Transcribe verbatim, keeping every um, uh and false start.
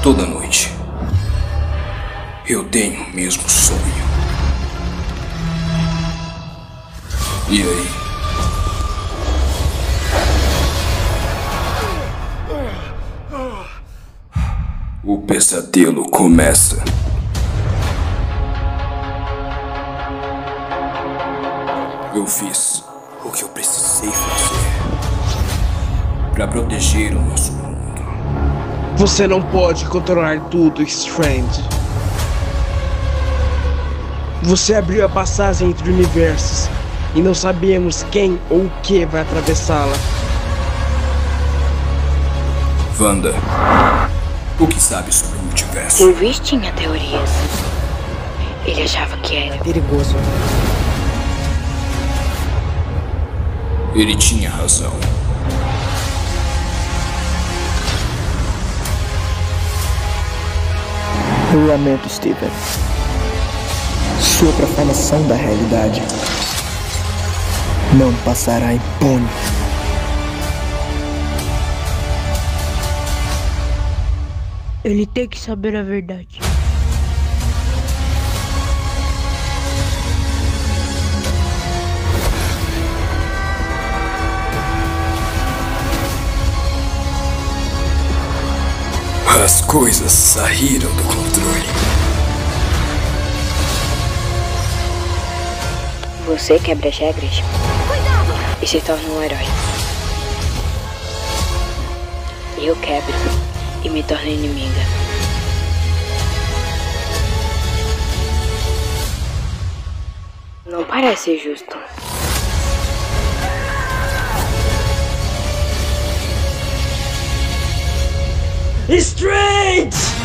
Toda noite eu tenho o mesmo sonho. E aí? O pesadelo começa. Eu fiz o que eu precisei fazer para proteger o nosso mundo. Você não pode controlar tudo, Strange. Você abriu a passagem entre universos e não sabemos quem ou o que vai atravessá-la. Wanda, o que sabe sobre o multiverso? O Whis tinha teorias. Ele achava que era perigoso. Ele tinha razão. Eu lamento, Steven. Sua profanação da realidade não passará impune. Ele tem que saber a verdade. As coisas saíram do controle. Você quebra as regras. Cuidado! E se torna um herói. Eu quebro e me torno inimiga. Não parece justo. Strange!